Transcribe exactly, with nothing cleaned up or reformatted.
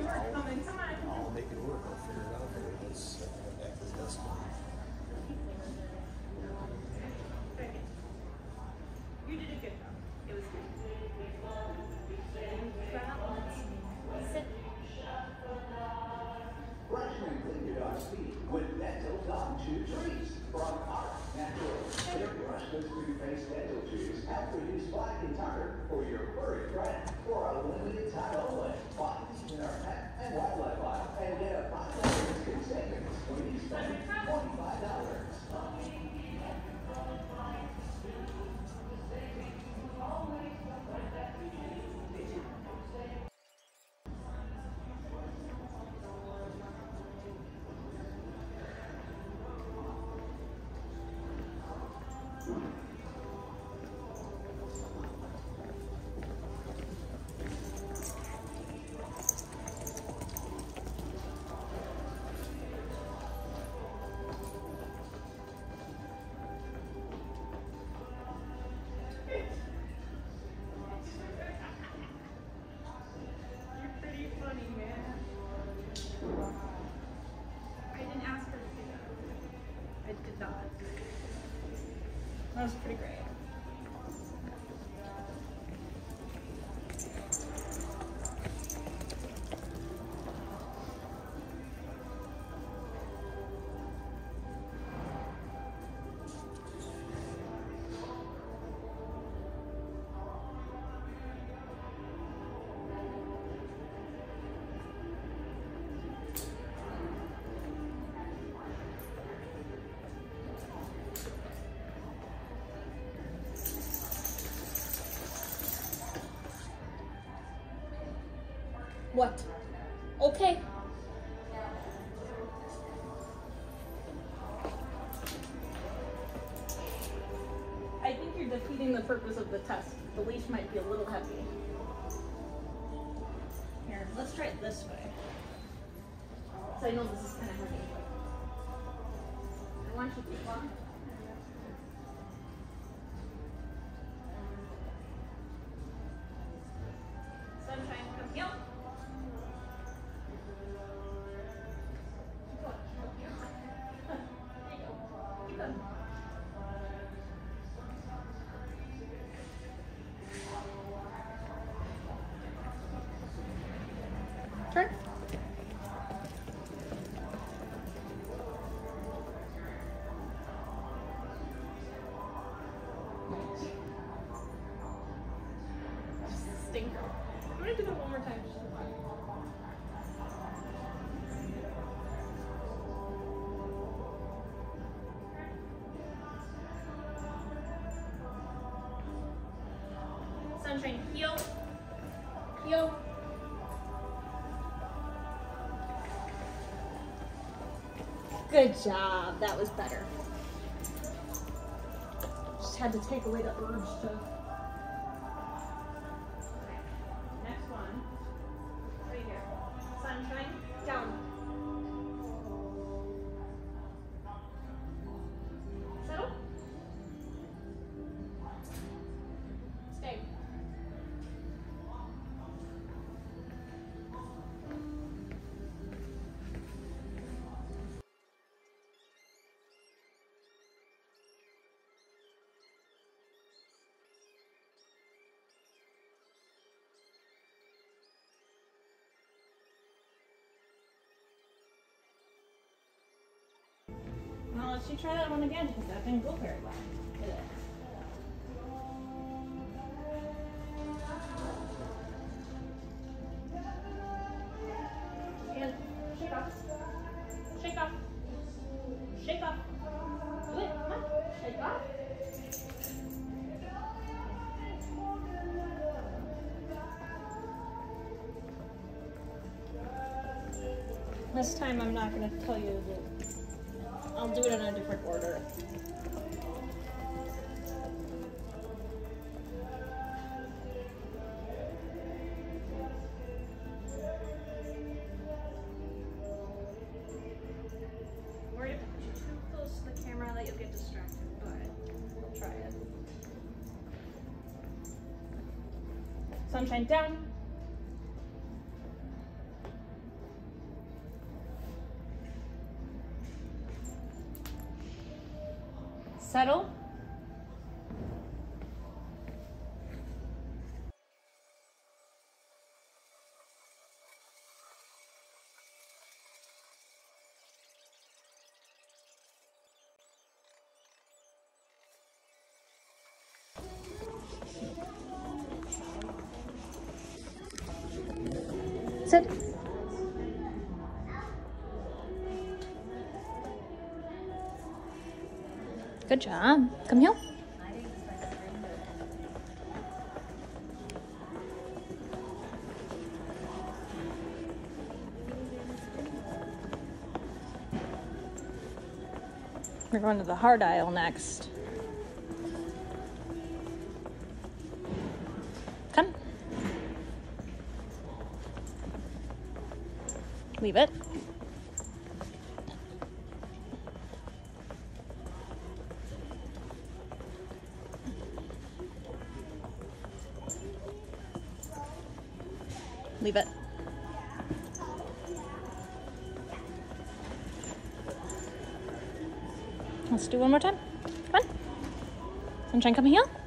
I'll, coming. Come on. I'll make it work. I'll figure it out here. Let's uh, get back to the desk. Okay. You did a good job. It was good. Sit. Freshman clean your dog's feet with Dental Dog Chew Treats from Art Natural. Their brushless toothpaste dental chews help reduce plaque and tartar for your furry friend for a limited time only. Find these in our pet and wildlife aisle and get a five dollar instant savings when you spend twenty-five dollars. You're pretty funny, man. I didn't ask her to do that. I did not. That was pretty great. What? Okay. I think you're defeating the purpose of the test. The leash might be a little heavy. Here, let's try it this way. So I know this is kind of heavy. I want you to walk. Sunshine, come here. Turn. Stinker. I'm gonna do that one more time. Just for fun. Sunshine, heel. Heel. Good job. That was better. Just had to take away the urge to. Next one. Right here. Sunshine, down. Settle. Stay. Now let's you try that one again because that didn't go very well. Did it? And shake off. Shake off. Shake off. Do it. Come on. Shake off. This time I'm not going to tell you that. I'll do it in a different order. Worried if I put you too close to the camera that you'll get distracted, but we'll try it. Sunshine down. Settle. Sit. Good job. Come here. We're going to the hard aisle next. Come. Leave it. Leave it. Let's do one more time. Come on. Sunshine, come here.